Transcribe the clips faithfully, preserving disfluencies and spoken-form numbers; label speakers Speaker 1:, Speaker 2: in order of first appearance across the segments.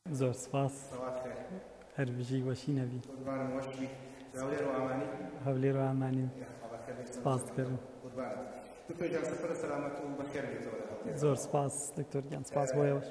Speaker 1: زۆر سپاس هەر بژی وەشی نەبی
Speaker 2: هەولێر و ئامانی
Speaker 1: هەولێر و ئامانی سپاس دەکەم
Speaker 2: دکتۆر جان سەفەر سەلامەت و بەخێر بێتەوە.
Speaker 1: زۆر سپاس دکتۆر گیان سپاس بۆ ئێوەش.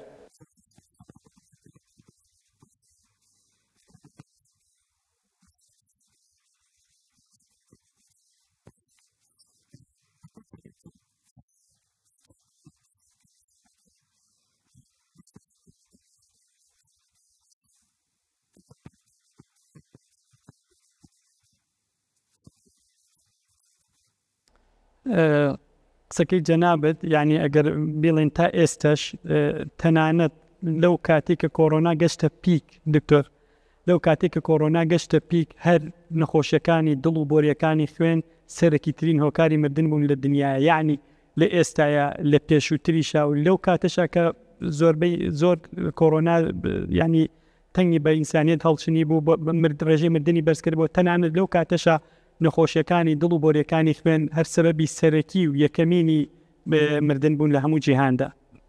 Speaker 1: قسەکەی جەنابەت یعنی ئەگەر بڵێن تا ئێستش تەنانەت لەو کاتێک کە کۆڕۆنا گەشتە پیک دکتۆر لەو کاتێک کە کۆڕۆنا گەشتە پیک هەر نەخۆشیەکانی دڵ و بۆریەکانی خوێن سەرەکی ترین هۆکاری مردن بوون لە دنیاە، یعنی لە ئێستاە لە پێشووتریشا و لەو کاتەشا کە زۆربەی زۆر کۆڕۆنا ینی تەنگی بە ئینسانیەت هەڵچنی بوو ڕێژەی مردنی بەرزکرد بۆ تەنانەت لەو کاتەشا نەخۆشیەکانی دڵ و بۆریەکانی خوێن هەر سەبەبی سەرەکی و یەکەمینی مردن بوون لە هەموو جیهاندا.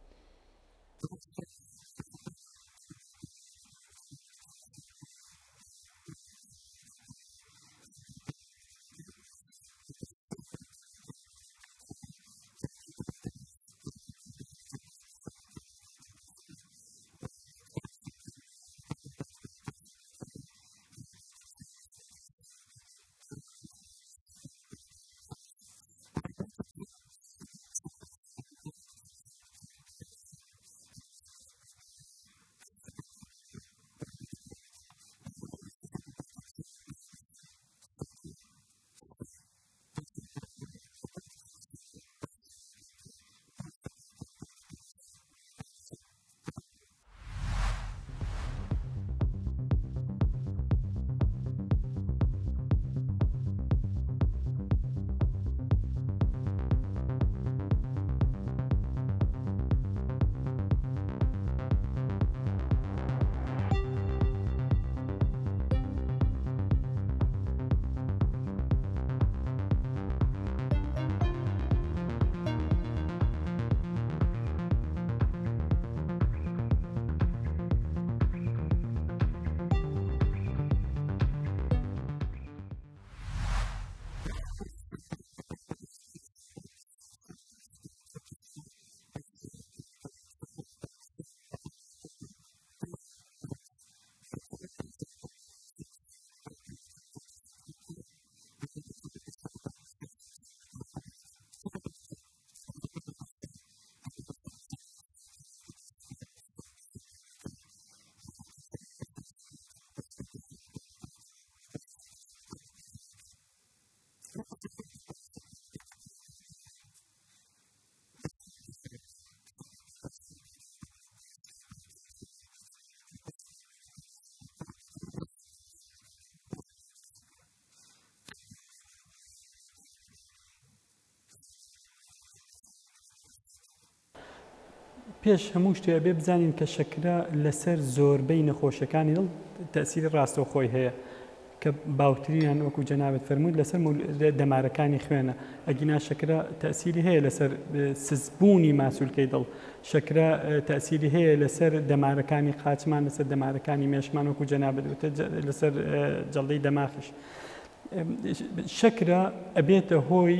Speaker 1: پێش هەموو شتێ بێ بزانین کە شەکرە لەسەر زۆربەی نەخۆشیەکانی دڵ تەسیری ڕاستەوخۆی هەیە کە باوترینیان وەکو جەنابەت فەرمووت لەسەر دەمارەکانی خوێنە. ئەگینا شەکرە تەسیری هەیە لەسەر سزبوونی ماسوولکەی دڵ، شەکرە تەسیری هەیە لەسەر دەمارەکانی قاچمان، لەسەر دەمارەکانی مێشمان وەکو جەنابەت وتە لەسەر جەڵدەی دەماخش. شەکرە ئەبێتە هۆی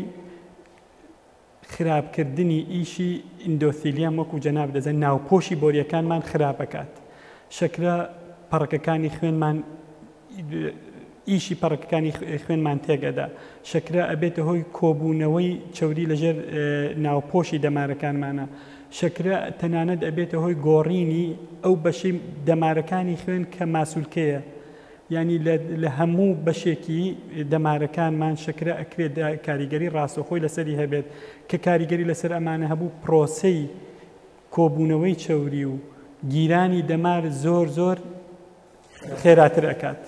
Speaker 1: خراپکردنی ئیشی ئیندۆثیلیەم وەکو جەناب دەزانین ناوپۆشی بۆریەکانمان خراپەکات. شەکرە پەڕەکەکانی خوێنمان ئیشی پەڕەکەکانی خوێنمان تێگەدا. شەکرە ئەبێتە هۆی کۆبوونەوەی چەوری لەژێر ناوپۆشی دەمارەکانمانە. شەکرە تەنانەت ئەبێتە هۆی گۆڕینی ئەو بەشی دەمارەکانی خوێن کە ماسوولکەیە، ینی لە هەموو بەشێکی دەمارەکانمان شەکرە ئەکرێت کاریگەری ڕاستەوخۆی لەسەری هەبێت کە کاریگەری لەسەر ئەمانە هەبوو پرۆسەی کۆبوونەوەی چەوری و گیرانی دەمار زۆر زۆر خێراتر ئەکات.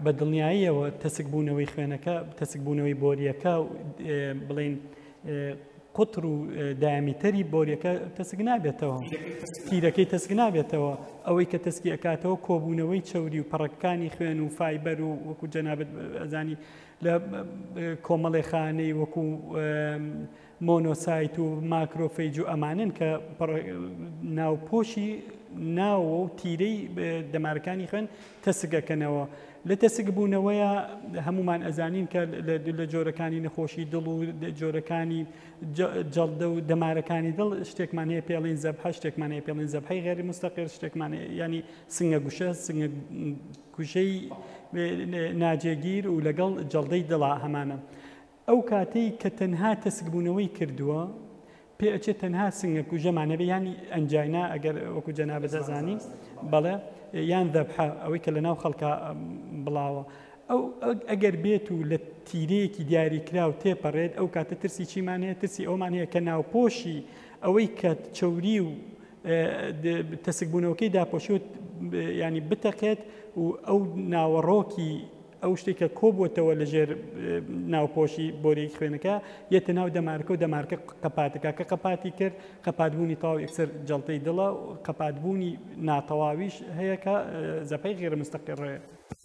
Speaker 1: بە دڵنیاییەوە تەسکبوونەوەی خوێنەکە تەسکبوونەوەی بۆریەکە و بڵێن قوتر و دایامیتەری بۆریەکە تەسک نابێتەوە تیرەکەی تەسک نابێتەوە ئەوەی کە تەسکی ئەکاتەوە کۆبوونەوەی چەوری و پەڕەکانی خوێن و فایبەر و وەکو جەنابەت ئەزانی لە کۆمەڵێ خانەی وەکو مۆنۆسایت و ماکرۆفەیج و ئەمانن کە ناوپۆشی ناوە و تیرەی دەمارەکانی خوێن تەسکەکەنەوە لە تەسک بوونەوەیە هەمومان ئەزانین کە لە جۆرەکانی نەخۆشی دڵ و جۆرەکانی جەڵدە و دەمارەکانی دڵ شتێکمان هەیە پێڵین زەبحە شتێکمان هەیە پێڵین زەبحەی غێری مستەقیر شتێکمان ینی سنگە گوشە سنگە کوشەی ناجێگیر و لەگەڵ جەڵدەی دڵا هەمانە ئەو کاتەی کە تەنها تەسکبوونەوەی کردووە پێ ئەچێت تەنها سنگە کوژەمانە بێ ینی ئەنجاینا ئەگەر وەکو جەنابەت دەزانی بەڵێ یان دەبحە ئەوەی کە لە ناو خەڵکە بڵاوە ئەو ئەگەر بێت و لە تیرەیەکی دیاریکرا و تێپەڕێت ئەو کاتە ترسی چیمان هەیە ترسی ئەومان هەیە کە ناوپۆشی ئەوەی کە چەوری و تەسکبوونەوەکەی داپۆشیوت ینی بتەقێت و ئەو ناوەڕۆکی ئەو شتێکە کۆبووەتەوە لەژێر ناوپۆشی بۆری خوێنەکە یەتە ناو دەمارکە و دەمارکە قەپاتەکە کە قەپاتی کرد قەپاتبوونی تەواو یەکسەر جەڵتەی دڵە و قەپاتبوونی ناتەواویش هەیە کە زەپەی غێرە مستەقیڕەیە.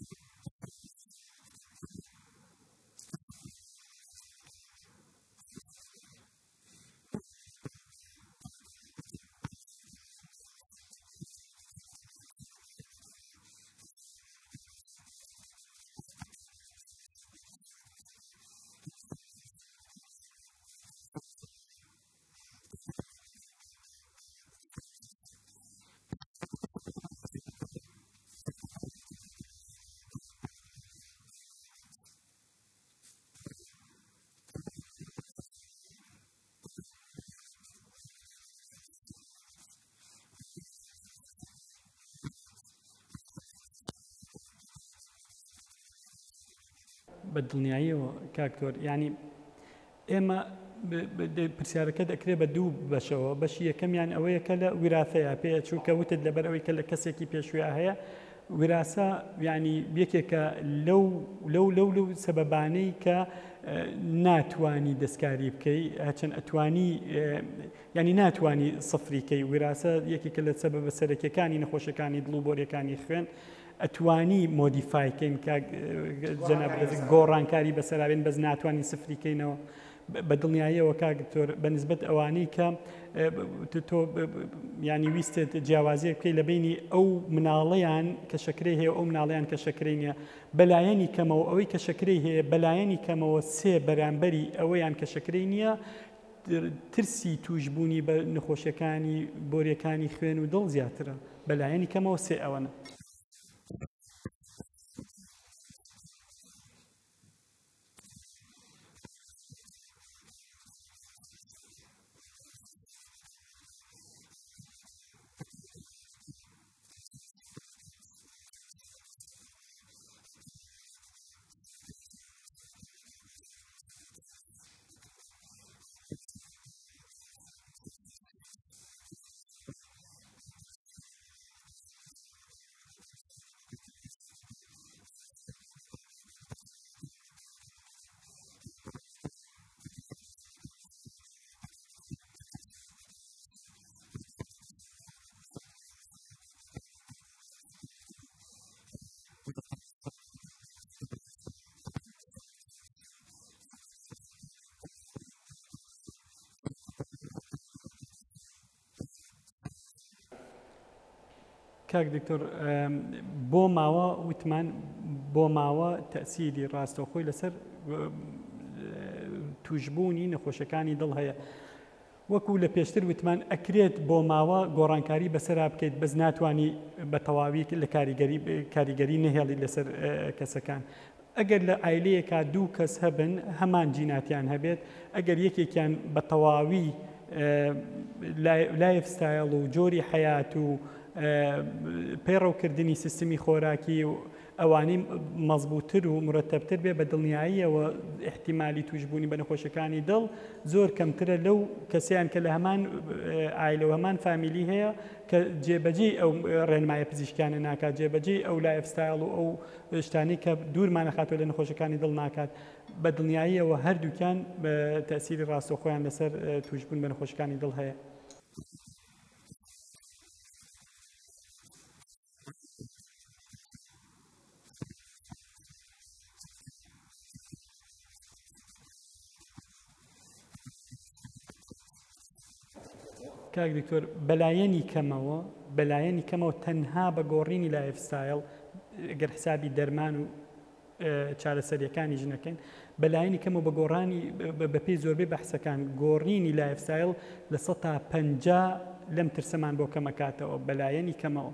Speaker 1: بە دڵنیاییەوە کاکتۆر ینی ئێمە پرسیارەکە دەکرێت بە دوو بەشەوە بەشی یەکەمیان ئەوەیە کە لە وراثەیە پێ چووکە وتت لەبەر ئەوەی کە لە کەسێکی پێشویا هەیە وراسە ینی یەکێکە لەو لەو لەو لەو سەبەبانەی کە ناتوانی دەستکاری بکەی هەچەند ئەتوانی ینی ناتوانی سفریکەی وراسە یەکێکە لە سەبەبە سەرەکیەکانی نەخۆشەکانی دڵ و بۆریەکانی خوێن ئەتوانی مۆدیفایکەین کە جەنابەت گۆڕانکاری بەسەراوێن بەس ناتوانین سفریکەینەوە بە دڵنیاییەوە کاکتۆر بەنسبەت ئەوانەی کە تۆ ینی ویستت جیاوازیە بکەی لە بینی ئەو مناڵەیان کە شەکرەی هەیە ئەو مناڵەیان کە شەکرەی نییە بەلایەنی کەمەوە ئەوەی کە شەکرەی هەیە بەلایەنی کەمەوە سێ بەرامبەری ئەوەیان کە شەکرەی نییە ترسی توشبوونی بە نەخۆشیەکانی بۆریەکانی خوێن و دڵ زیاترە بەلایەنی کەمەوە سێ ئەوەنە. کاک دکتۆر بۆ ماوە وتمان بۆ ماوە تەسیری ڕاستەوخۆی لەسەر توشبوونی نەخۆشەکانی دڵ هەیە وەکو لە پێشتر وتمان ئەکرێت بۆ ماوە گۆڕانکاری بەسەرا بکەیت بەس ناتوانانی بە تەواوی لە کاریگەری کاریگەری نەهێڵی لەسەر کەسەکان ئەگەر لە ئایلەیەکا دوو کەس هەبن هەمان جیناتیان هەبێت ئەگەر یەکێکیان بە تەواوی لایفستایل و جۆری حەیات و پەیڕەوکردنی سیستمی خۆراکی و ئەوانەی مەزبووتر و مرتبتر بێ بە دڵنیاییەوە احتیمالی توشبوونی بە نەخۆشیەکانی دڵ زۆر کەمترە لەو کەسیان کە لە هەمان ئایلە و هەمان فامیلی هەیە کە جێبەجێ ئەو ڕێنمایە پزیشکیانە ناکات، جێبەجێ ئەو لایفستایل و ئەو شتانی کە دوورمانەخاتەوە لە نەخۆشیەکانی دڵ ناکات. بە دڵنیاییەوە هەردووکیان بە تەسیری ڕاستەوخۆیان لەسەر توشبوون بە نەخۆشیەکانی دڵ هەیە. کاک دکتۆر بەلایەنی کەمەوە بەلایەنی کەمەوە تەنها بە گۆڕینی لایفستایل ئەگەر حسابی دەرمان و چارەسەریەکانی ژنەکەین بەلایەنی کەمەوە بە گۆڕانی بە پێی زۆربەی بەحسەکان گۆڕینی لایفستایل لە سەد تا پەنجا لەم ترسەمان بۆ کەمەکاتەوە بەلایەنی کەمەوە.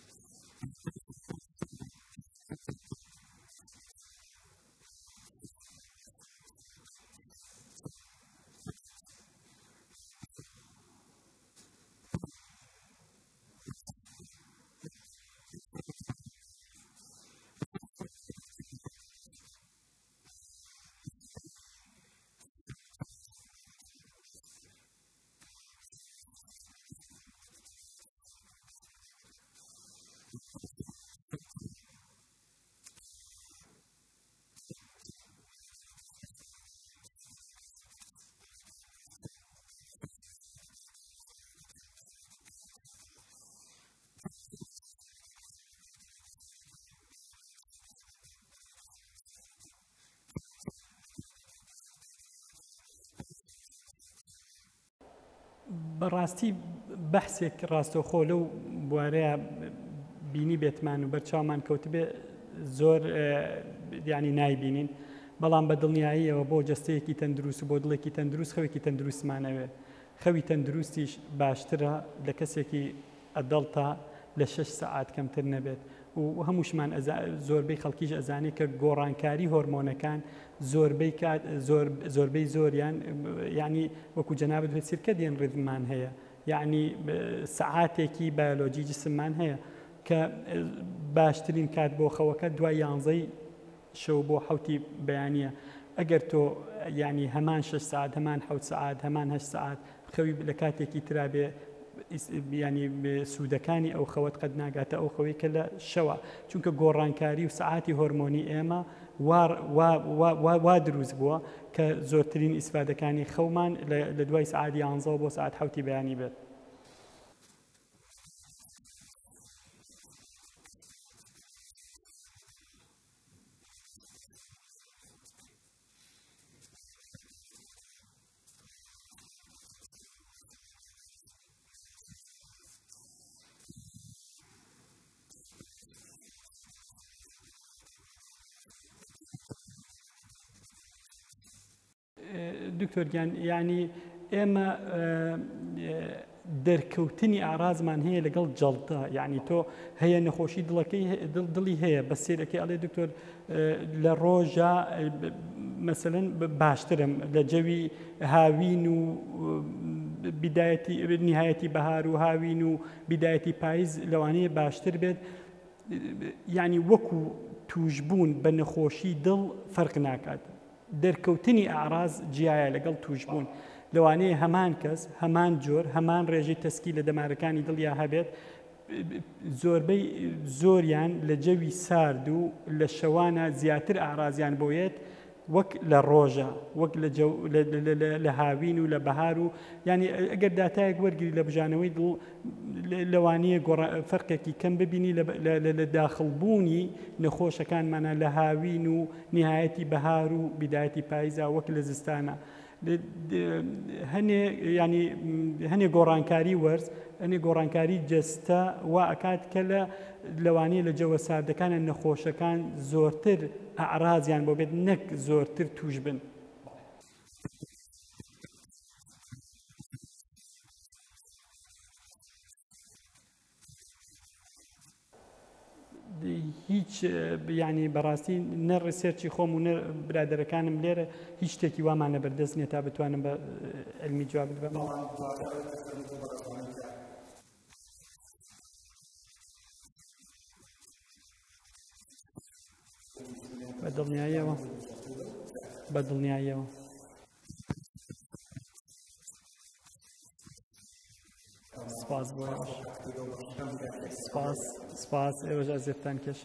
Speaker 1: بەڕاستی بەحسێک ڕاستەوخۆ لەو بوارەیە بینی بێتمان و بەرچاومان کەوت بێ زۆر ینی نایبینین، بەڵام بە دڵنیاییەوە بۆ جەستەیەکی تەندروست و بۆ دڵێکی تەندروست خەوێکی تەندروستمانەوێ. خەوی تەندروستیش باشترە لە کەسێکی ئەدەڵتا لە شەش سەعات کەمتر نەبێت و هەمووشمان زۆربەی خەڵکیش ئەزانێت کە گۆڕانکاری هۆرمۆنەکان زۆربەی زۆربەی زۆریان یعنی وەکو جەنابەت بێت سیرکەدیان ڕێزمان هەیە، یعنی سەعاتێکی بایۆلۆجی جسممان هەیە کە باشترین کات بۆ خەوەکە دوای یانزەی شەو بۆ حەوتی بەیانیە. ئەگەر تۆ ینی هەمان شەش سەعات هەمان حەوت سەعات هەمان هەشت سەعات خەوی لە کاتێکی ترابێ ینی سوودەکانی ئەو خەوەت قەت ناگاتە ئەو خەوەی کە لە شەوە، چونکە گۆڕانکاری و سەعاتی هۆرمۆنی ئێمە وا دروست بووە کە زۆرترین ئیسفادەکانی خەومان لە دوای سەعات یانزە بۆ سەعات حەوتی بەیانی بێت. دکتۆر گیان یعنی ئێمە دەرکەوتنی ئاڕازمان هەیە لەگەڵ جەڵتە، یعنی تۆ هەیە نەخۆشی دڵەکەی دڵی هەیە بە سێرەکەی ئەڵێ دکتۆر لە ڕۆژە مەسەلەن باشترم لە جەوی هاوین و بدایەتی نهایەتی بەهار و هاوین و بدایەتی پاییز لەوانەیە باشتر بێت، یعنی وەکو توشبوون بە نەخۆشی دڵ فەرق ناکات. دەرکەوتنی ئاڕاز جیایە لەگەڵ توشبوون، لەوانەیە هەمان کەس هەمان جۆر هەمان ڕێژەی تەسکی لە دەمارەکانی دڵیا هەبێت، زۆربەی زۆریان لە جەوی سارد و لە شەوانە زیاتر ئاڕازیان بۆیێت وەک لە ڕۆژە، وەک لە هاوین و لە بەهار و ینی ئەگەر داتایەک وەرگری لە بژانەوەی دڵ لەوانەیە فەرقێکی کەم ببینی لە داخڵبوونی نەخۆشەکانمانە لە هاوین و نهایەتی بەهار و بدایەتی پاییزا وەک لە زستانە. هەنێ ینی هەنێ گۆڕانکاری وەرز ئەنێ گۆڕانکاری جەستە وا ئەکات کە لە لەوانەیە لە جەوە ساردەکانە نەخۆشەکان زۆرتر ئاڕازیان بۆ بێت نەک زۆرتر توش بن. هیچ ینی بەڕاستی نە ڕسێرچی خۆم و نە برادەرەکانم لێرە هیچ شتێکی وامانە بەردەست نیە تا بتوانم بە علمی جواب بدەم. بەدڵنیاییەوە بەدڵنیاییەوە سپاس بۆ ئێوەش سپاس سپاس ئێوەش ئەزیێتان کێشە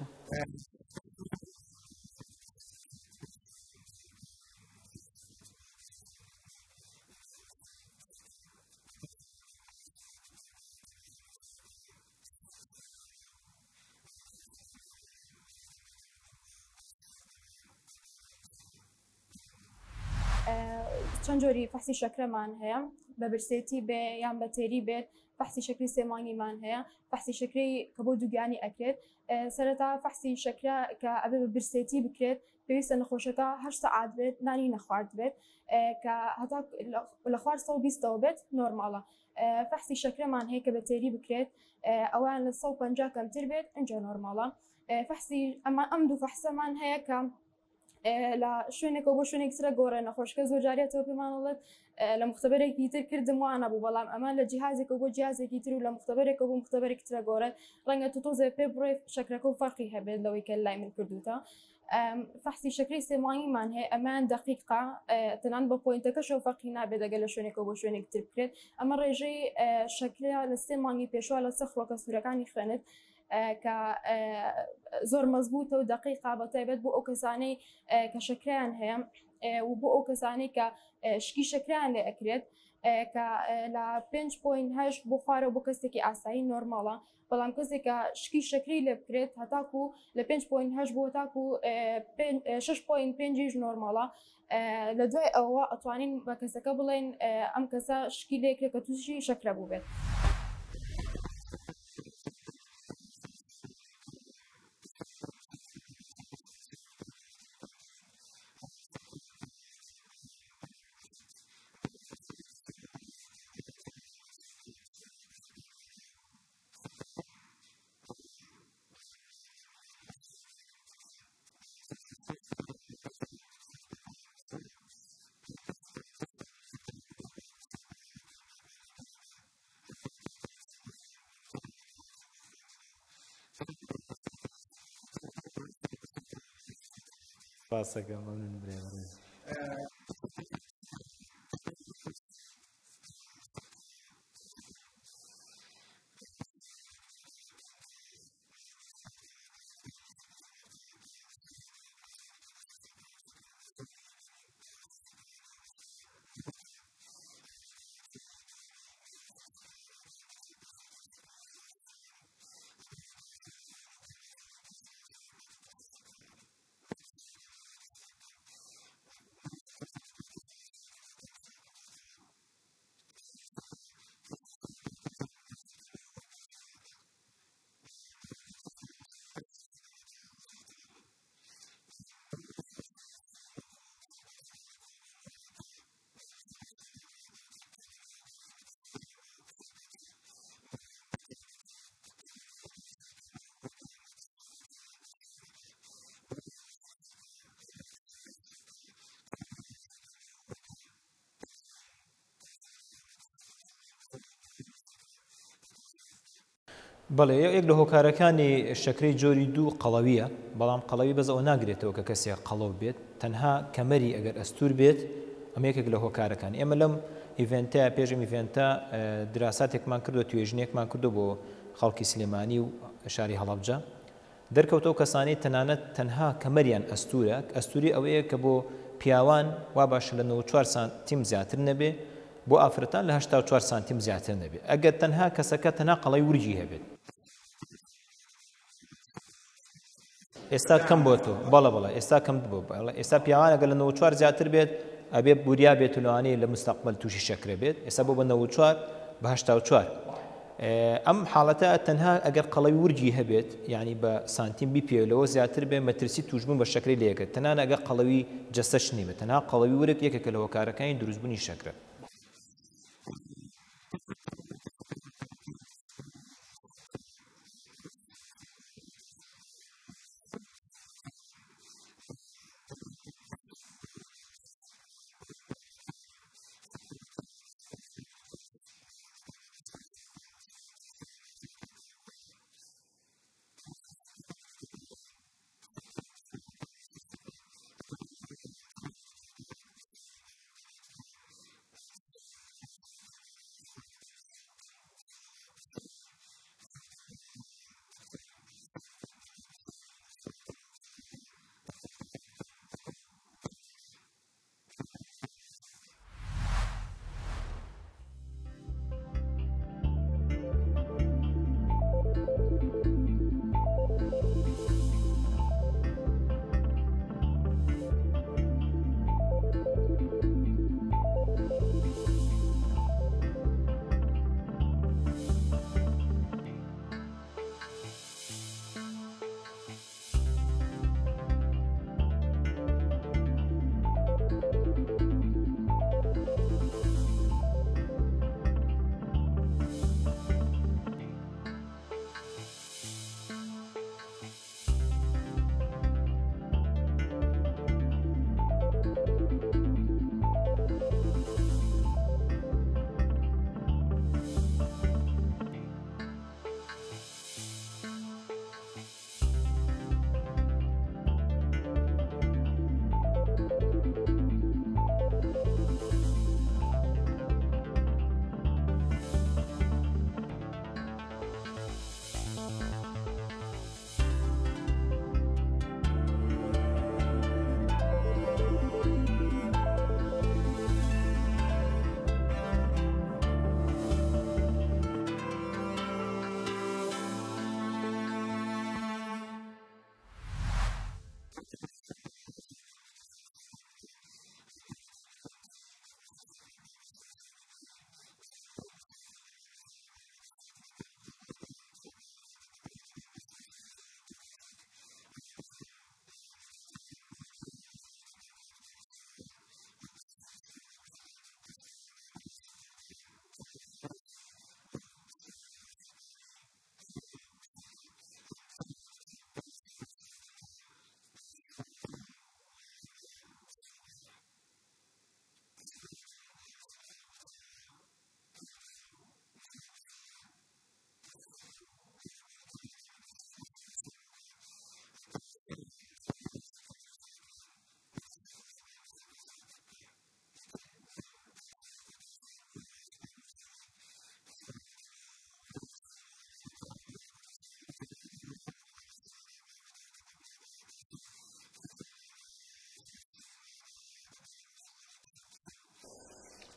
Speaker 3: چەند جۆری فەحسی شەکرەمان هەیە بە برسێتی بێ یان بە تێری بێت فەحسی شەکری سێمانگیمان هەیە فەحسی شەکری کە بۆ دووگیانی ئەکرێت سەرەتا فەحسی شەکرا کە ئەبێ بە برسێتی بکرێت پێویستە نەخۆشەکە هەشت سەعات بێت نانی نەخوارد بێت کە هەتا لە خوار سەد و بیستەوە بێت نۆرماڵە فەحسی شەکرەمان هەیە کە بە تێری بکرێت ئەوان لە سەد و پەنجا کەمتر بێت ئەنجا نۆرماڵە فەحسی ئەم دوو فەحسەمان هەیە کە لە شوێنێکەوە بۆ شوێنێکترە گۆڕێ نەخۆشکە زۆر جارێتەوە پێمانڵێت لە مختبەرێکی تر کردم وانە بوو بەڵام ئەمە لە جیهازێکەوە بۆ جیازێکی تر و لە مختبەرێکەوە بۆ مختبەرێک ترە گۆڕێت ڕەنگە تو تۆزێ پێ بڕێ شەکرەکە و فەرقی هەبێت لەوەی کە لای من کردوتە فەحسی شەکری سێمانگیمان هەیە ئەمان دقیقا تەنان بە پۆینتەکەشەوە فەرقی نابێت ئەگەر لە شوێنێکەوە بۆ شوێنێک تر بکرێت ئەمە ڕێژەی شەکرا لە سێ مانگی پێشوا لە سە فڕۆکە سوورەکانی خوێنێت کە زۆر مەزبوطە و دقیقا بە تایبەت بۆ ئەو کەسانەی کە شەکریان هەیە و بۆ ئەو کەسانەی کە شکی شەکریان لێ ئەکرێت کە لە پێنج پۆینت هەشت بۆ خوارەوە بۆ کەسێکی ئاسایی نۆرماڵە بەڵام کەسێک کە شکی شەکری لێ بکرێت هەتاکو لە پێنج پۆینت هەشت بۆ تاکو شش پۆینت پێنجیش نۆرماڵە لە دوای ئەوە ئەتوانین بە کەسەکە بڵێن ئەم کەسە شکی لێکرێت کە تووشی شەکرە بوو بێت.
Speaker 4: Passa que mano em breve. بەڵێ یەک لە هۆکارەکانی شەکرەی جۆری دوو قەڵەویە بەڵام قەڵەوی بەز ئەوە ناگرێتەوە کە کەسێک قەڵەو بێت تەنها کەمەری ئەگەر ئەستور بێت ئەمە یەکێک لە هۆکارەکان ئێمە لەم ئیڤێنتە پێشم ئیڤێنتە دراساتێکمان کردو توێژنێکمان کردو بۆ خەڵکی سلێمانی و شاری هەڵەبجە دەرکەوتەوە کەسانی تەنانەت تەنها کەمەریان ئەستورە ئەستوری ئەوەیە کە بۆ پیاوان وا باشە لە نۆ و چوار سانتیم زیاتر نەبێ بۆ ئافرەتان لە هەشتا و چوار سانتیم زیاتر نەبێت ئەگەر تەنها کەسەکە تەنها قەڵەی ورجی هەبێت ئێستا کەم بۆ تۆ بەڵە بڵە ئێستا کەم بۆ ئێستا پیاوان ئەگەر لە نۆ و چوار زیاتر بێت ئەبێ بوریا بێت و لەوانەیە لە مستەقبل تووشی شەکرە بێت ئێستا بۆ بە نۆ و چوار بە هەشتا و چوار ئەم حاڵەتە تەنها ئەگەر قەڵەی ورجی هەبێت یعنی بە سانتیم بیپێلەوە زیاتر بێ مەترسی توشبوون بە شەکری لێکرد تەنها ئەگەر قەڵەوی جەستەش نیمە تەنها قەڵەوی ورک یەکێکە لە هۆکارەکانی دروستبوونی شەکرە.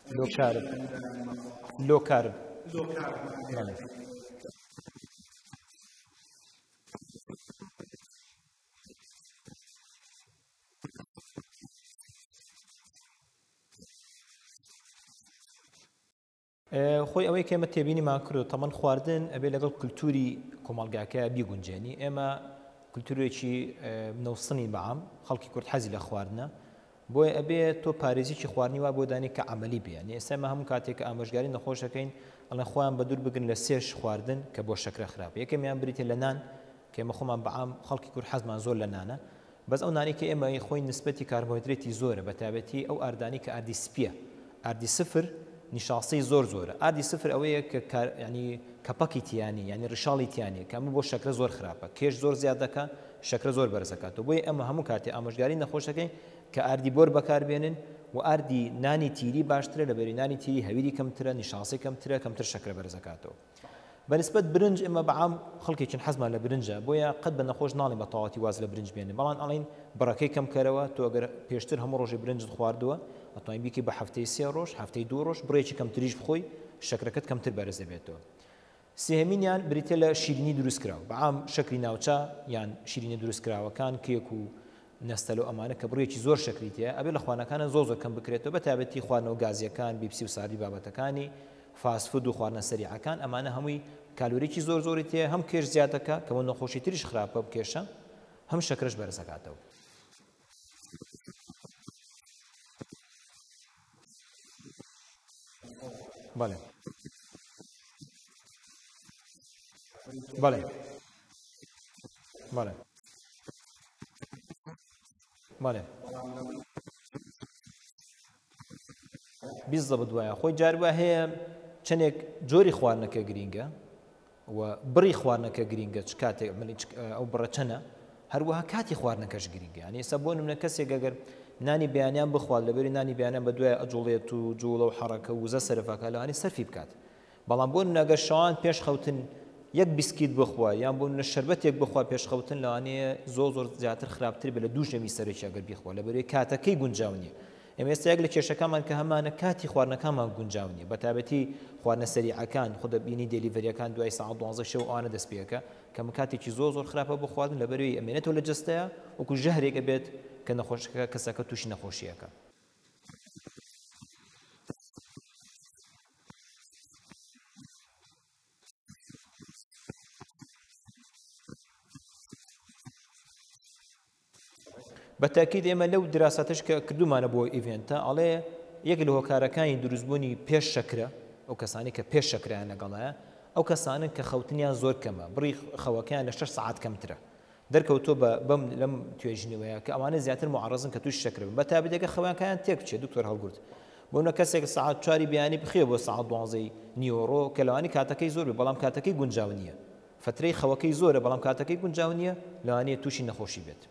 Speaker 4: لو كارب لو كارب
Speaker 2: لو كارب
Speaker 4: خۆی ئەوەی کێمە تێبینیمان کردو تەمەن خواردن ئەبێ لەگەڵ کولتوری کۆمەڵگاکە بیگونجێنی ئێمە کولتورێکی نەوسنی بەعام خەڵکی کورد حەزی لە خواردنە بۆیە ئەبێ تۆ پارێزیی خواردنی وا بۆ دانی کە عملی بێ یعنی ئێستا ئێمە هەموو کاتێک کە ئامۆژگاری نەخۆشەکەین ئەڵێن خۆیان بە دوور بگرن لە سێش خواردن کە بۆ شەکرە خراپە یەکەمیان بریتێ لە نان کە ئێمە خۆمان بەعام خەڵکی کورد حەزمان زۆر لە نانە بەس ئەو نانی کە ئێمە خۆی نسبەتی کاربۆهیدرێتی زۆرە بە تایبەتی ئەو ئاردانی کە ئاردی سپیە ئاردی سفر نیشاسی زۆر زۆرە ئاردی سفر ئەوەیە کە ینی کەپەکی تیانی ینی ڕشاڵی تیانی کە ئەمە بۆ شەکرە زۆر خراپە کێش زۆر زیاد دەکات شەکرە زۆر بەرز دەکاتەوە بۆیە ئەمە هەموو کاتێ ئامۆژگاری نەخۆشەکەی کە ئاردی بۆر بەکاربێنن و ئاردی نانی تیری باشترە لەبەری نانی تیری هەویری کەمترە نیشاسی کەمترە کەمتر شەکرە بەرز دەکاتەوە بەنسبەت برنج ئێمە بەعام خەڵکێکین حەزمان لە برنجە بۆیە قەت بە نەخۆش ناڵێ بە تەواوەتی واز لە برنج بێنێ بەڵام ئەڵێن بەڕەکەی کەم کەرەوە تۆ ئەگەر پێشتر هەموو ڕۆژی برنجت خواردووە ئەتوانین بیکەی بە هەفتەی سێ ڕۆژ هەفتەی دوو ڕۆژ بڕێکی کەمتریش بخۆی شەکرەکەت کەمتر بەرز دەبێتەوە سێهەمینیان بریتێ لە شیرینی دروستکراوە بەعام شەکری ناوچە یان شیرینی دروستکراوەکان کێک و نەستەلە ئەمانە کە بڕێکی زۆر شەکری تەیە ئەبێ لە خوانەکانە زۆر زۆر کەم بکرێتەوە بە تایبەتی خواردنەوە گازیەکان بیپسی و ساردی بابەتەکانی فاستفود و خواردنە سەریعەکان ئەمانە هەمووی کالۆریکی زۆر زۆری تەیە هەم کێش زیاد دەکات کە بۆ نەخۆشی تریش خراپە بکێشە هەم شەکرەش بەرز دەکاتەوە بەڵێ بەڵێ بەڵێ بەڵێ بیست دوایە خۆی جاروە هەیە چەندێک جۆری خواردنەکە گرینگە و بڕی خواردنەکە گرینگە چ کاتێک ئەو بڕە چەنە هەروەها کاتی خواردنەکەش گرینگە یعنی ئێستا بۆ نمونە کەسێک ئەگەر نانی بەیانیان بخوات لەبەری نانی بەیانیان بە دوای ئەجوڵێت و جوڵە و حەڕەکە و وزە سەرفەکە لەوانی سەرفی بکات بەڵام بۆ نمونە ئەگەر شەوان پێش خەوتن یەک بیسکیت بخوا یان بۆ نمونە شەربەتێک بخوا پێش خەوتن لەوانەیە زۆر زۆر زیاتر خراپتر بێت لە دوو ژەمی سەرەکی ئەگەر بیخوا لەبەرەوەی کاتەکەی گونجاو نییە ئێمە ئێستا یەک لە کێشەکانمان کە هەمانە کاتی خواردنەکانمان گونجاو نییە بە تایبەتی خواردنە سەریعەکان خودە بینی دێلیڤەریەکان دوای ساعت دوانزە شەو ئەوانە دەست پێەکە کە کاتێکی زۆر زۆر خراپە بۆ خواردن لەبەرەوەی ئەمێنێتەوە لە جەستەیە وەکو ژەهرێکە بێت کە نەخۆشەکە کەسەکە تووشی نەخۆشیەکە بەتاکید ئێمە لەو دراساتش کە کردومانە بۆ ئیڤێنتە ئەڵێ یەک لە هۆکارەکانی دروستبوونی پێش شەکرە ئەو کەسانی کە پێش شەکریان لەگەڵایە ئەو کەسانن کە خەوتنیان زۆر کەمە بڕی خەوەکەیان لە شەش سەعات کەمترە دەرکەوتۆ بە بەم لەم توێژینەوەیە کە ئەوانە زیاتر معڕەزن کە توش شەکر بن بە تایبەتێکە خەوەکەیان تێک بچێت دکتۆر هەڵگورت بۆ نە کەسێک سەعات چواری بیانی بخێ بۆ سەعات دوانزەی نیۆڕۆ کە لەوانی کاتەکەی زۆر بێ بەڵام کاتەکەی گونجاو نییە فترەی خەوەکەی زۆرە بەڵام کاتەکەی گونجاو نییە لەوانەیە تووشی نەخۆشی بێت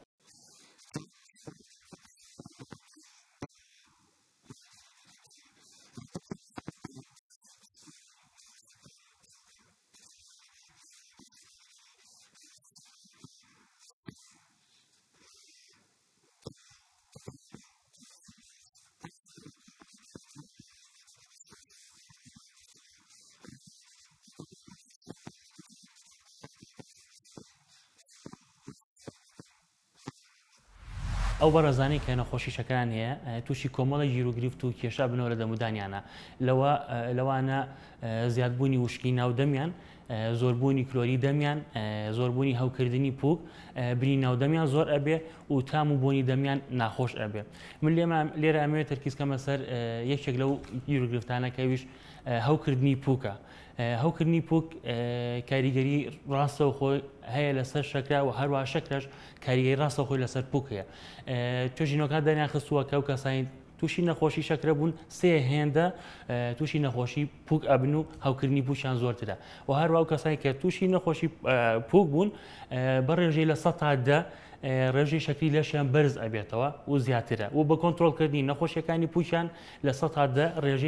Speaker 5: ئەو بەڕێزانەی کە نەخۆشی شەکران هەیە تووشی کۆمەڵی ژیرۆگریفت و کێشە بنەوە لە دەمودانیانە لەوە لەوانە زیادبوونی وشکی ناودەمیان زۆربوونی کلۆری دەمیان زۆربوونی هەوکردنی پووک بری ناودەمیان زۆر ئەبێ و تام و بۆنی دەمیان ناخۆش ئەبێ من لێمە لێرە ئەمەوێت تەرکیزکەمە سەر یەکێک لەو ژیرۆگریفتانەکەویش هەوکردنی پووکە هەوکردنی پووک کاریگەری ڕاستەو خۆی هەیە لەسەر شەکرا و هەروە شەکرەش کاریگەری ڕاستە خۆی لەسەر پووک هەیە توێژینەکان دەریان خستووە کە و کەسانی تووشی نەخۆشی شەکرە بوون سێ هێندە تووشی نەخۆشی پووک ئەبن و هەوکردنی پووشیان زۆرترە و هەروە کەسانی کە تووشی نەخۆشی پووک بوون بە ڕێژەی لە سەد تا دە ڕێژەی شەکری لەشیان بەرز ئەبێتەوە و زیاترە و بە کۆنتڕۆڵکردنی نەخۆشیەکانی پووشیان لە سەد تا دە ڕێژەی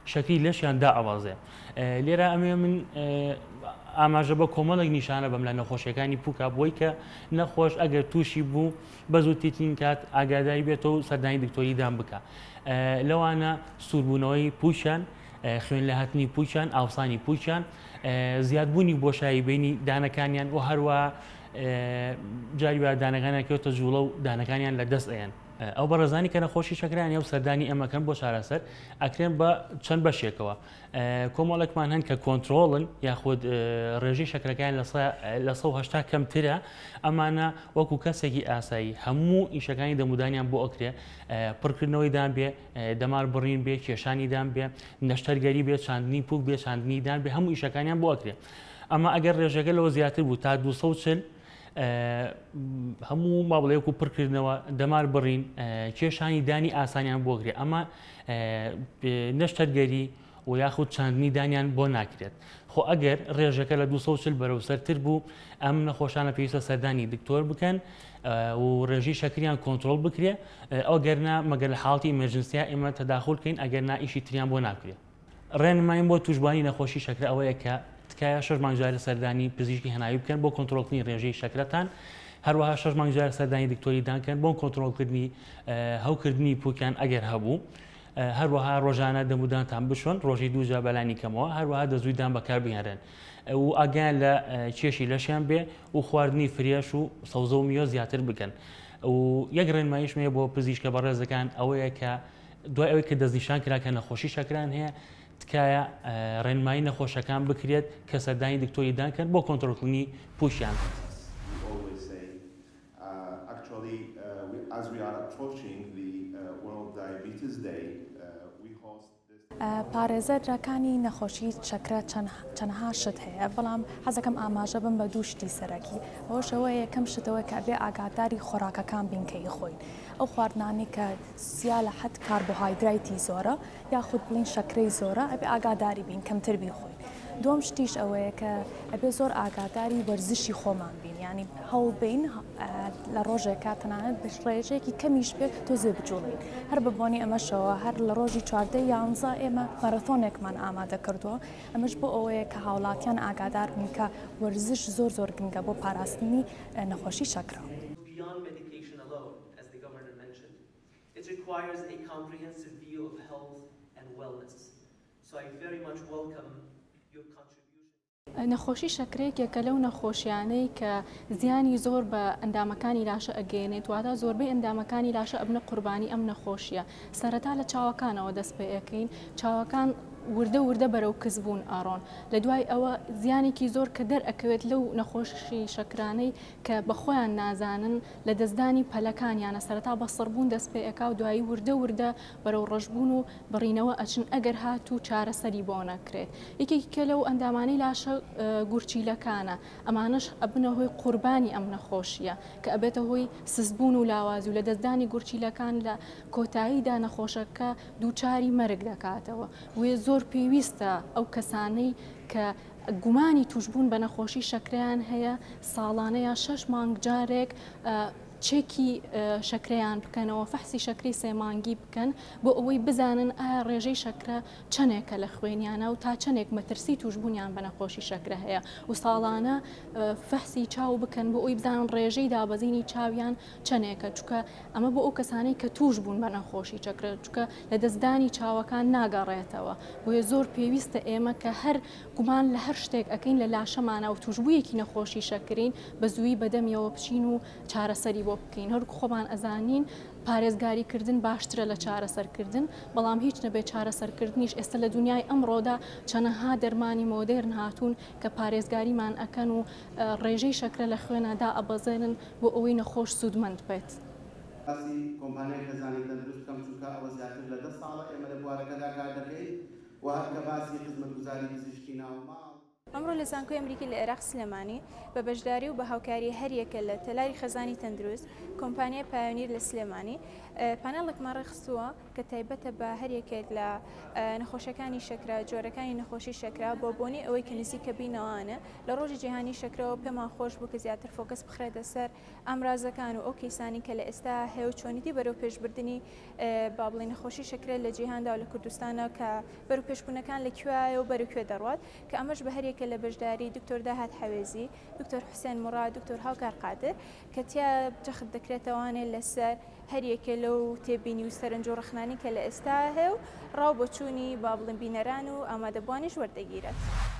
Speaker 5: شەکری لەشیان دائەوازێ لێرە ئەمێ من ئاماژە بە کۆمەڵێک نیشانە بەم لە نەخۆشیەکانی پووکە بۆی کە نەخۆش ئەگەر تووشی بوو بە زووتیترین کات ئاگاداری بێتەوە و سەردانی دکتۆریدان بکە لەوانە سووربوونەوەی پووشیان خوێن لە هاتنی پووچیان ئاوسانی پووچیان زیادبوونی بۆشایی بینی دانەکانیان و هەروە جاری بە دانەکانیان کەوتە جوڵە و دانەکانیان لە دەست ئەیان ئەو بەڕێزانی کە نەخۆشی شەکرانیە و سەردانی ئەمەکەن بۆ چارەسەر ئەکرێن بە چەند بەشێکەوە کۆمەڵێکمان هەن کە کۆنتترۆڵن یاخود ڕێژەی شەکرەکان لە سە هەشتا کەمترە ئەمانە وەکو کەسێکی ئاسایی هەموو ئیشەکانی دەمودانیان بۆ ئەکرێ پڕکردنەوەی دان بێ دەمار بڕین بێ کێشانی دان بێ نەشتەرگەری بێ چاندنی پوک بێ چاندنی دان بێ هەموو ئیشەکانیان بۆ ئەکرێ ئەمە ئەگەر ڕێژەکە لەوە زیاتر بوو تا دوو سەد و چل هەموو ماڵەیەک و پڕکردنەوە دەمار بڕین کێشانی دانی ئاسانیان بۆ گرێ ئەمە نەشتەرگەری و یاخود چاندنی دانیان بۆ ناکرێت خۆ ئەگەر ڕێژەکە لە دوو سەد و چل بەرەوسەرتر بوو ئەم نەخۆشانە پێویستە سەردانی دکتۆر بکەن و ڕێژەی شەکریان کۆنتترۆل بکرێ ئەو گەرنا مەگەر لە حاڵەتی ئیمەرجنسیا ئێمە تەداخل بکەین ئەگەر نا ئیشی تریان بۆ ناکرێت ڕێنماییم بۆ توشبوانی نەخۆشی شەکرە ئەوەیە کە تکایە شەش مانگ جارە سەردانی پزیشکی هەناوی بکەن بۆ کۆنتترۆلکردنی ڕێژەی شەکرەتان هەروەها شەش مانگ جارە سەردانی دکتۆری دانکەن بۆ کۆنتترۆلکردنی هەوکردنی پووکیان ئەگەر هەبوو هەروەها ڕۆژانە دەمودانتان بشۆن ڕۆژی دووجا بەلانی کەمەوە هەروەها دەزوویدان بەکار بهێنرێن و ئاگیان لە کێشی لەشیان بێ و خواردنی فرێش و سەوزە و میوە زیاتر بکەن و یەک ڕێنماییشمەیە بۆ پزیشکە بەڕێزەکان ئەوەیە کە دوای ئەوەی کە دەستنیشان کرا کە نەخۆشی شەکران هەیە تکایە ڕێنمایی نەخۆشەکان بکرێت کە سەردانی دکتۆری دانکەن بۆ کۆنتترۆلکردنی پووشیان.
Speaker 6: پارێزەرەکانی نەخۆشی شەکرە چەندها شت هەیە بەڵام حەزەکەم ئاماژە بم بە دوو شتی سەرەکی ئەوەشەوە یەکەم شتەوە کە بێ ئاگاداری خۆراکەکان بینکەی خۆین ئەو خواردنانی کە سیا لە حەد کاربۆهایدرایتی زۆرە یاخود بڵین شەکرەی زۆرە ئەبێ ئاگاداری بین کەمتر بیخۆین دوم شتیش ئەوەیە کە ئەبێ زۆر ئاگاداری وەرزشی خۆمان بین ینی هەوڵ بین لە ڕۆژێکا تەنانەت ڕێژێکی کەمیش بێت تۆزێ بجوڵین هەر ببوونی ئەمەشەوە هەر لە ڕۆژی چواردە یانزە ئێمە مارەتۆنێکمان ئامادە کردووە ئەمەش بۆ ئەوەیە کە هاوڵاتیان ئاگادار بن کە وەرزش زۆر زۆر گرنگە بۆ پاراستنی نەخۆشی شەکرە.
Speaker 7: It requires a comprehensive view of health and wellness. So I very much welcome your contribution.
Speaker 6: نەخۆشی شەکرەیەکێکە لەو نەخۆشیانەی کە زیانی زۆر بە ئەندامەکانی لاشە ئەگەێنێت واتە زۆربەی ئەندامەکانی لاشە ئەبنە قوربانی ئەم نەخۆشیە سەرەتا لە چاوەکانەوە دەست پێ ئەەکەین چاوەکان وردە وردە بەرەو کەسبوون ئاڕۆن لە دوای ئەوە زیانێکی زۆر کە دەرئەکەوێت لەو نەخۆشی شەکرانەی کە بەخۆیان نازانن لە دەستدانی پەلەکانیانە سەرەتا بە سڕبوون دەست پێ ئەکا و دوایی وردە وردە بەرەو ڕەشبوون و بڕینەوە ئەچن ئەگەر هات و چارەسەری بۆ نەکرێت یەکێکی کە لەو ئەندامانەی لاشە گورچیلەکانە ئەمانش ئەبنە هۆی قوربانی ئەم نەخۆشیە کە ئەبێتە هۆی سزبوون و لاوازی و لە دەستدانی گورچیلەکان لە کۆتاییدا نەخۆشەکە دووچاری مەرگ دەکاتەوە وێ زۆر زۆر پێویستە ئەو کەسانەی کە گومانی توشبوون بە نەخۆشی شەکرەیان هەیە ساڵانەیە شەش مانگ جارێک چێکی شەکرەیان بکەنەوە فەحسی شەکری سێمانگی بکەن بۆ ئەوەی بزانن ئایا ڕێژەی شەکرە چەندێکە لە خوێنیانە و تا چەندێک مەترسی توشبوونیان بە نەخۆشی شەکرە هەیە و ساڵانە فەحسی چاو بکەن بۆ ئەوی بزانن ڕێژەی دابەزینی چاویان چەندێکە چکە ئەمە بۆ ئەو کەسانەی کە توش بوون بە نەخۆشی شەکرە چکە لە دەستدانی چاوەکان ناگەڕێتەوە بۆیە زۆر پێویستە ئێمە کە هەر گومان لە هەر شتێک ئەەکەین لە لاشەمانە و توشبوویەکی نەخۆشی شەکرین بە زووی بەدەمیەوە بچین و چارەسەری بۆ بکەین هەرکو خۆمان ئەزانین پارێزگاریکردن باشترە لە چارەسەرکردن بەڵام هیچ نەبێت چارەسەرکردنیش ئێستا لە دنیای ئەمڕۆدا چەنەها دەرمانی مۆدێرن هاتوون کە پارێزگاریمان ئەکەن و ڕێژەی شەکرە لە خوێنەدا ئەبەزێنن بۆ ئەوەی نەخۆش سوودمەند بێت.
Speaker 8: باسی کۆمپانیای خێزانی تەندروست بکەم چونکە ئەوە زیاتر لە دە ساڵە ئێمە لە بوارەکەدا کار دەکەین و هەر کە باسی خزمەتگوزاری پزیشکی ناوماڵ
Speaker 9: ئەمڕۆ لە زانکۆی ئەمریکی لە عێراق سلێمانی بە بەشداری و بە هاوکاری هەریەکە لە تەلاری خەزانی تەندروست کۆمپانیای پایۆنیر لە سلێمانی پانێڵێکمان ڕێخستووە کە تایبەتە بە هەریەکێک لە نەخۆشیەکانی شەکرا جۆرەکانی نەخۆشی شەکرا بۆ بۆنی ئەوەی کە نزیکە بینەوانە لە ڕۆژی جیهانی شەکرەوە پێمان خۆش بوو کە زیاتر فۆکەس بخرێتە سەر ئەمرازەکان و ئەو کەیسانی کە لە ئێستا هەیە و چۆنیتی بەرەو پێشبردننی با بڵێ نەخۆشی شەکرە لە جیهاندا و لە کوردستانە کە بەرەو پێشبوونەکان لەکوێیە و بەرەکوێ دەڕوات کە ئەمەش بە هەریەکە لە بەشداری دکتۆر داهات حەوێزی دکتۆر حوسێن موڕاد دکتۆر هاوکار قادر کە تیا جەخت دەکرێتەوانێت لەسەر هەریەکە لەو تێبینی و سەرنج و ڕخنانی کە لە ئێستا هەیە و ڕاو بۆ چوونی با بڵێن بینەران و ئامادەبوانیش وەردەگیرێت.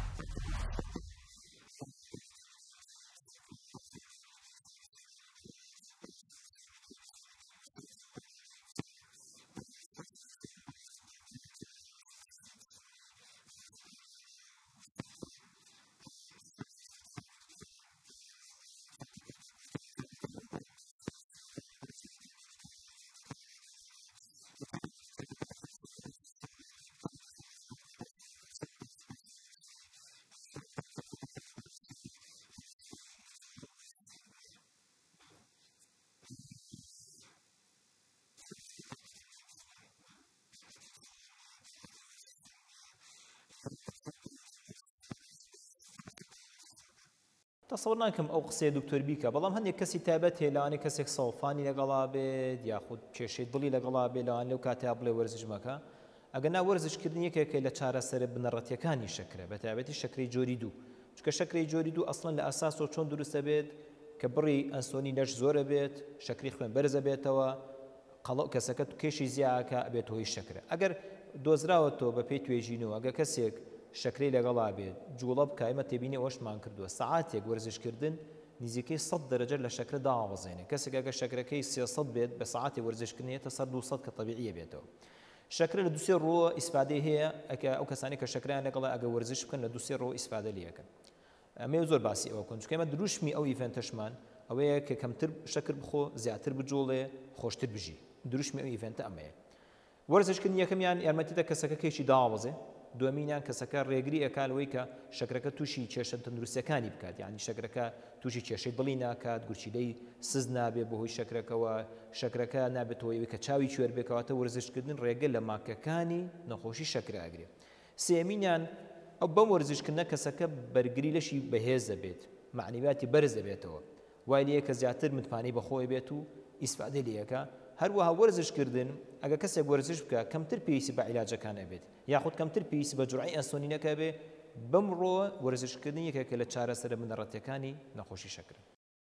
Speaker 4: تصور ناکەم ئەو قسەی دکتۆر بیکە بەڵام هەندێک کەسی تایبەت هەیە لەوانەیە کەسێک سەوفانی لەگەڵا بێت یاخود کێشەی دڵی لەگەڵا بێت لەوان لەو کاتیا بڵێ وەرزش مەکە ئەگەر نا وەرزشکردن یەکێکە لە چارەسەرە بنەڕەتیەکانی شەکرە بە تایبەتی شەکرەی جۆری دوو چونکە شەکرەی جۆری دوو ئەسڵەن لە ئەساسەوە چۆن دروستە بێت کە بڕی ئەنسۆنی لەش زۆرە بێت شەکری خوێن بەرزە بێتەوە قەڵەو کەسەکە کێشی زیاکە ئەبێت هۆی شەکرە ئەگەر دۆزراوەتەوە بە پێی توێژینەوە ئەگە کەسێک شەکرەی لەگەڵا بێت جوڵە بکە ئێمە تێبینی ئەوەشمان کردووە سەعاتێک وەرزشکردن نزیکەی سەد دەرەجە لە شەکرە داوەزێنێ کەسێک ئەگە شەکرەکەی سێسەد بێت بە سەعاتی وەرزشکردنێتە سەد و سەد کە طەبیعیە بێتەوە شەکرە لە دووسێ ڕۆ ئیسفادەی هەیە ئەکە ئەو کەسانی کە شەکریان لەگەڵا ئەگە وەرزش بکەن لە دووسێ ڕۆ ئیسفادە لەکەن ئەمێ زۆر باسی ئەوە کۆن چکە ئێمە دروشمی ئەو ئیڤنتەشمان ئەوەیە کە کەمتر شەکر بخۆ زیاتر بجوڵێ خۆشتر بژی دروشمی ئەو ئیڤنتە ئەمەیە وەرزشکردن یەکەمیان یارمەتیدە کەسەکە کێشی داوەزێ دومینیان کەسەکە ڕێگری ئەکالەوەی کە شەکرەکە تووشی کێشە تەندروستەکانی بکات یعنی شەکرەکە تووشی کێشەی دڵی ناکات گورچیلەی سز نابێت بەهۆی شەکرەکەەوە شەکرەکە نابێتەوەی کە چاوی کوێر بێکەواتە وەرزشکردن ڕێگە لە ماکەکانی نەخۆشی شەکراگرێت سێمینیان ئەو بەم وەرزشکردنە کەسەکە بەرگری لەشی بەهێز دەبێت معنیواتی بەرز دەبێتەوە وای لێ کە زیاتر متمانی بەخۆی بێت و ئیسفادە لەکە هەروەها وەرزشکردن ئەگە کەسێک وەرزش بکە کەمتر پێویستی بە عیلاجەکان ئەبێت یاخود کەمتر پێویستی بە جوڕعی ئەنسۆنینەکە بێ بەم ڕۆ وەرزشکردن یەکێکە لە چارەسەرە بنەڕەتیەکانی نەخۆشی شەکرە.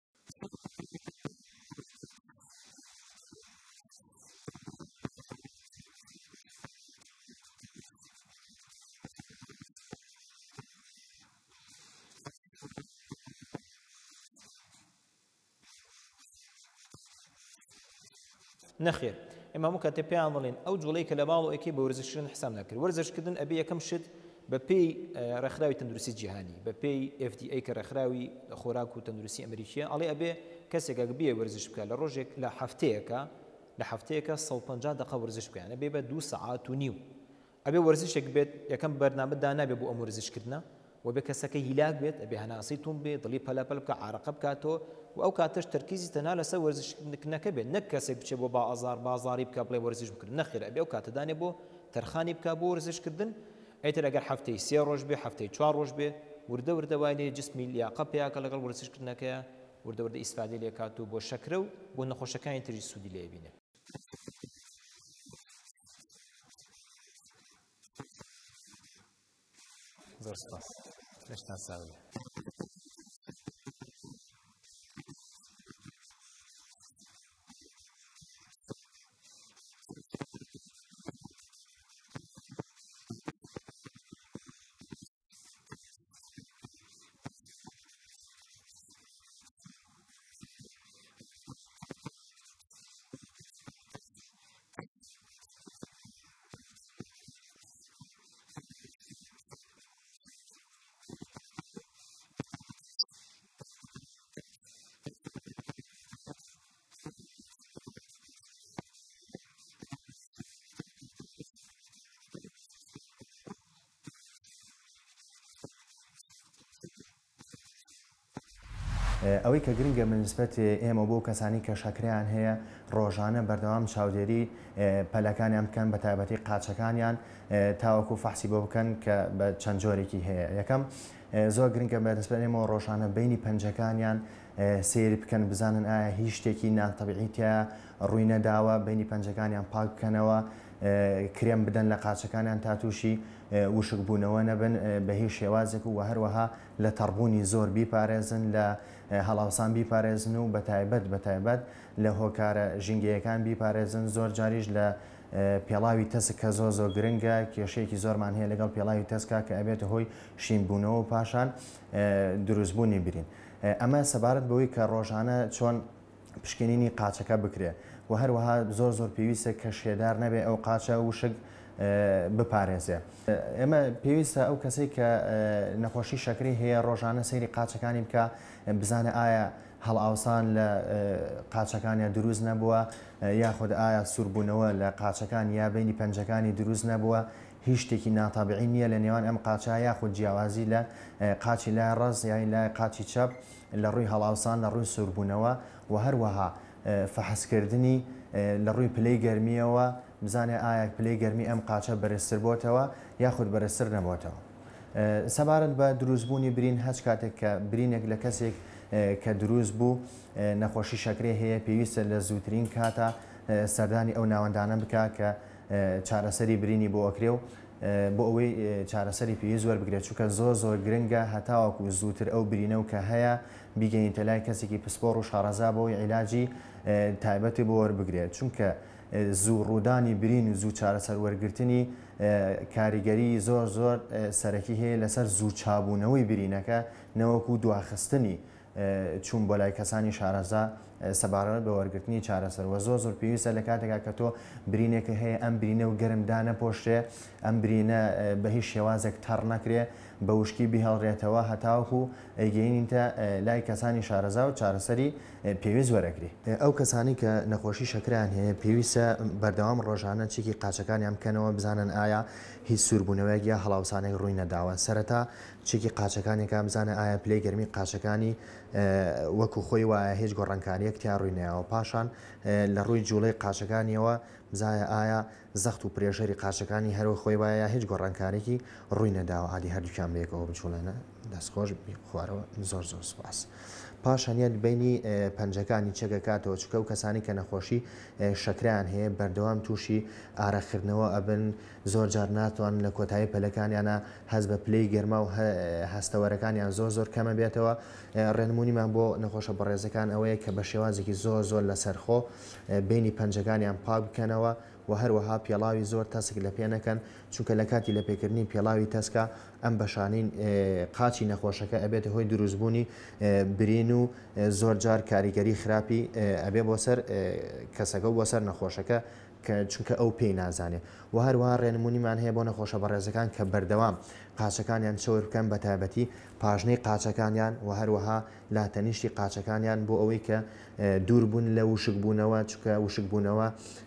Speaker 4: نەخێر ئێمە هەموو کاتێ پێیان دەڵێن ئەو جوڵەی کە لە باڵ و ئەکەی بە وەرزشکردن حساب ناکرد وەرزشکردن ئەبێ یەکەم شت بە پێی ڕێکخراوی تەندروستی جیهانی بە پێی ئف دی ئەی کە ڕێکخراوی خۆراک و تەندروستی ئەمریکیە ئەڵێ ئەبێ کەسێک بێ وەرزش بکە لە ڕۆژێک لە هەفتەیەکە لە هەفتەیەکە سەد و پەنجا دقە وەرزش بکەیانە بێ بە دوو سەعات و نیو ئەبێ وەرزشێک بێت یەکەم بەرنامە دانابێ بۆ ئەم وەرزشکردنە و بێ کەسەکە هیلاک بێت ئەبێ هەناسی تون بێ دڵی پەلەپەل بکە عارەقە بکاتەوە و ئەو کاتەش تەرکیزی تەنها لەسەر وەرزشکردنەکە بێت نەک کەسێک بچێ بۆ بازار بازاری بکە بڵێ وەرزش بکرد نەخێر ئەبێ ئەو کاتە دانێ بۆ تەرخانی بکە بۆ وەرزشکردن ئەیتر ئەگەر هەفتەی سێ ڕۆژ بێ هەفتەی چوار ڕۆژ بێ وردە وردە وای لێ جسمی لیاقە پێیاکە لەگەڵ وەرزشکردنەکەیە وردە وردە ئیسفادەی لێ کات و بۆ شەکرە و بۆ نەخۆشەکانی تری سوودی لێ بینێ. زۆر سپاس لەشتان ساوی
Speaker 10: ئەوەی کە گرنگە من نسبەت ئێمە بۆ کەسانی کە شەکریان هەیە ڕۆژانە بەردەوام چاودێری پەلەکانیان بکەن بە تایبەتی قاچەکانیان تاوەکو فەحسی بۆ بکەن کە بە چەند جۆرێکی هەیە. یەکەم زۆر گرنگە بە نسبەت ئێمە ڕۆژانە بینی پەنجەکانیان سیر بکەن بزانن ئایا هیچ شتێکی ناتەبیعیتە ڕووی نەداوە بینی پەنجەکانیان پاک بکەنەوە کرێم بدەن لە قاچەکانیان تا تووشی وشک بوونەوە نەبن بە هیچ شێوازێک و هەروەها لە تەڕبوونی زۆر بیپارێزن لە هەڵاوسان بیپارێزن و بە تایبەت بە تایبەت لە هۆکارە ژینگەیەکان بیپارێزن. زۆر جاریش لە پێڵاوی تەسک کە زۆر زۆر گرنگە کێشەیەکی زۆرمان هەیە لەگەڵ پێڵاوی تەسکا کە ئەبێتە هۆی شینبوونەوە و پاشان دروستبوونی برین. ئەمە سەبارەت بەوەی کە ڕۆژانە چۆن پشکنینی قاچەکە بکرێت و هەروەها زۆر زۆر پێویستە کە شێدار نەبێ ئەو قاچە وشک بپارێزێ. ئێمە پێویستە ئەو کەسەی کە نەخۆشی شەکری هەیە ڕۆژانە سەیری قاچەکانی بکە بزانە ئایا هەڵئاوسان لە قاچەکانیان دروست نەبووە یاخود ئایا سووربوونەوە لە قاچەکان یا بینی پەنجەکانی دروست نەبووە هیچ شتێکی ناتابعی نییە لە نێوان ئەم قاچە یاخود جیاوازی لە قاچی لای ڕەز یان لای قاچی چەپ لە ڕووی هەڵاوسان لە ڕووی سووربوونەوە و هەروەها فەحسکردنی لە ڕووی پلەی گەرمیەوە بزانێ ئایا پلەی گەرمی ئەم قاچە بەرزتر بۆتەوە یاخود بەرزتر نەبووتەوە. سەبارەت بە دروستبوونی برین هەچ کاتێک کە برینێک لە کەسێک کە دروست بوو نەخۆشی شەکرێ هەیە پێویستە لە زووترین کاتە سەردانی ئەو ناوەندانە بکە کە چارەسەری برینی بۆ ئەکرێ و بۆ ئەوەی چارەسەری پێویست وەربگرێت چونکە زۆر زۆر گرنگە هەتاوەکو زووتر ئەو برینە و کە هەیە بیگەینتە لای کەسێکی پسپۆڕ و شارەزا بۆی عیلاجی تایبەتی بۆ وەربگرێت چونکە زوو ڕوودانی برین و زوو چارەسەر وەرگرتنی کاریگەری زۆر زۆر سەرەکی هەیە لەسەر زوو چابوونەوەی برینەکە نەوەکو دواخستنی چوون بۆ لای کەسانی شارەزا سەبارەت بە وەرگرتنی چارەسەرەوە زۆر زۆر پێویستە لە کاتێکا کە تۆ برینێکە هەیە ئەم برینە و گەرمدا نەپۆشتێ ئەم برینە بە هیچ شێوازێک تەڕ نەکرێ بە وشکی بیهەڵڕێتەوە هەتاوەکو ئەیگەینتە لای کەسانی شارەزا و چارەسەری پێویست وەرەگری. ئەو کەسانی کە نەخۆشی شەکریان هەیە پێویستە بەردەوام ڕۆژانە چێکی قاچەکانیان بکەنەوە بزانن ئایا هیچ سووربوونەوەیەک یا هەڵاوسانێک ڕووی نەداوە. سەرەتا چێکی قاچەکانێکە بزانە ئایا پلەی گەرمی قاچەکانی وەکو خۆی وایە هیچ گۆڕانکاریەک تیا ڕووی نەیەوە. پاشان لە ڕووی جوڵەی قاچەکانیەوە بزایە ئایا زەخت و پرێژەری قاچەکانی هەروە خۆی وایە هیچ گۆڕانکارێکی ڕووی نەداوە عادی هەردووکیان بەیەکەوە بچوڵێنە دەستخۆش خوارەوە زۆر زۆر سوپاس. پاشانیان بینی پەنجەکانی چەکە کاتەوە چکە و کەسانی کە نەخۆشی شەکریان هەیە بەردەوام تووشی ئارەخردنەوە ئەبن زۆر جار ناتوان لە کۆتایی پەلەکانیانە هەز بە پلەی گەرما و هەستەوەرەکانیان زۆر زۆر کەمە بێتەوە. ڕێنمونیمان بۆ نەخۆشە بەڕێزەکان ئەوەیە کە بە شێوازێکی زۆر زۆر لەسەرخۆ بینی پەنجەکانیان پاک بکەنەوە و هەروەها پێڵاوی زۆر تەسک لە پێ نەکەن چونکە لە کاتی لە پێکردنی پێڵاوی تەسکە ئەم بەشانین قاچی نەخۆشەکە ئەبێتە هۆی دروستبوونی برین و زۆر جار کاریگەری خراپی ئەبێ بۆ سەر کەسەکە و بۆ سەر نەخۆشەکە کە چونکە ئەو پێی نازانێت و هەروەها ڕێنمونیمان هەیە بۆ نەخۆشە بەڕێزەکان کە بەردەوام قاچەکانیان چۆر بکەن بە تایبەتی پاژنەی قاچەکانیان و هەروەها لاتەنیشتی قاچەکانیان بۆ ئەوەی کە دووربوون لە وشک بوونەوە چکە وشک بوونەوە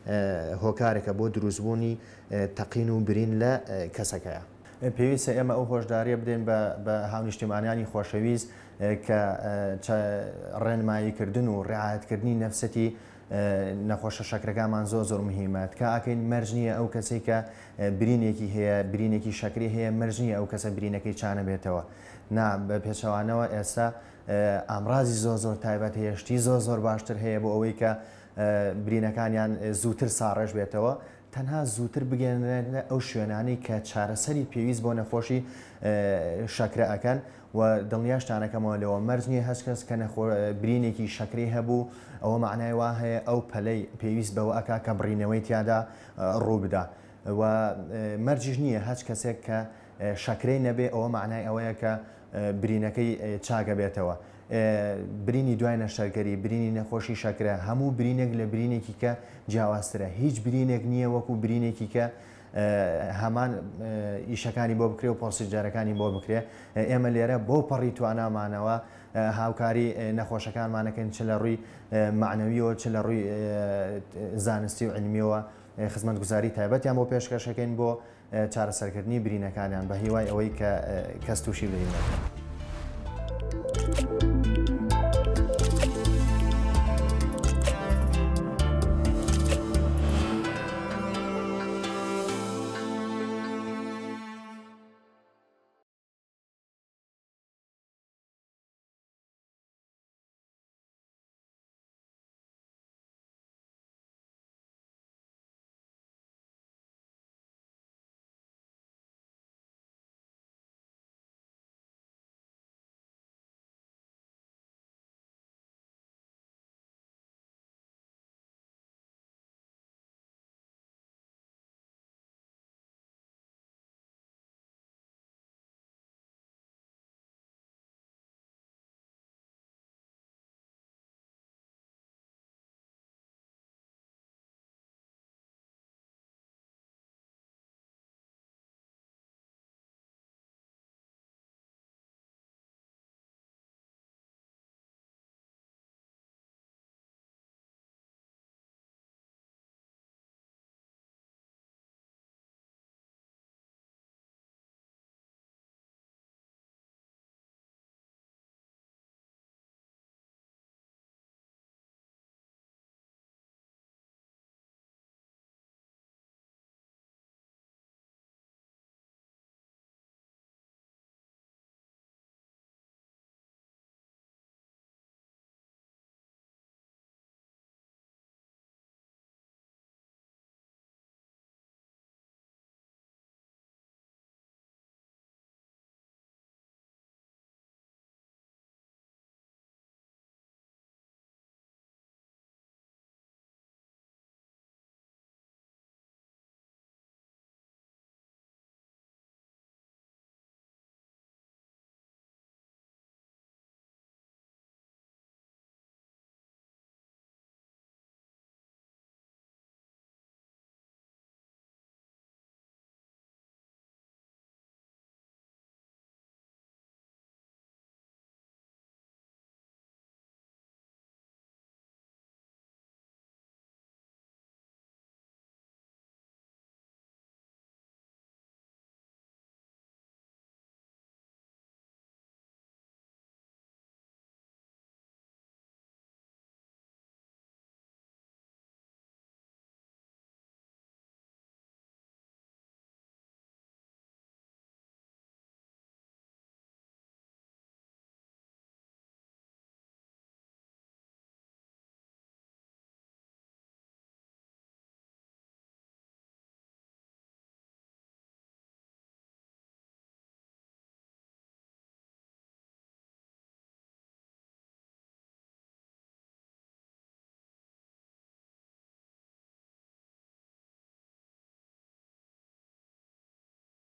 Speaker 10: هۆکارێکە بۆ دروستبوونی تەقین و برین لە کەسەکەیە. پێویستە ئێمە ئەو هۆشداریە بدەین بە هاونیشتیمانیانی خۆشەویست کە ڕێنماییکردن و ڕعایەتکردنی نەفسەتی نەخۆشە شەکرەکانمان زۆر زۆر مهمە کا ئاکەین مەرج نییە ئەو کەسێک کە برینێکی هەیە برینێکی شەکری هەیە مەرج نییە ئەو کەسە برینەکەی چانە بێتەوە نا بە پێچەوانەوە ئێستا ئامڕازی زۆر زۆر تایبەت هێشتی زۆر زۆر باشتر هەیە بۆ ئەوەی کە برینەکانیان زووتر ساڕێژ بێتەوە تەنها زووتر بگەێنێت ئەو شوێنانی کە چارەسەری پێویست بۆ نەخۆشی شەکرە ئەەکەن و دڵنیاشتانەکەمەوە لەوە مەرج نییە هەچ کەس کە برینێکی شەکری هەبوو ئەوە معنای وا هەیە ئەو پەلەی پێویست بەوە ئەکا کە بڕینەوەی تیادا ڕوو بدا و مەرجش نییە هەچ کەسێک کە شەکرەی نەبێ ئەوە معنای ئەوەیە کە برینەکەی چاگە بێتەوە. برینی دوای نەشتەرگەری برینی نەخۆشی شەکرە هەموو برینێک لە برینێکی کە جیاوازترە هیچ برینێک نییە وەکو برینێکی کە هەمان ئیشەکانی بۆ بکرێ و پۆسیجارەکانی بۆ بکرێ. ئێمە لێرە بۆ پەڕی توانامانەوە هاوکاری نەخۆشەکانمانەکەن چ لە ڕووی معنەویەوە چ لە ڕووی زانستی و علمیەوە خزمەتگوزاری تایبەتیان بۆ پێشکەشەکەین بۆ چارەسەرکردنی برینەکانیان بە هیوای ئەوەی کە کەس تووشی برینەکە.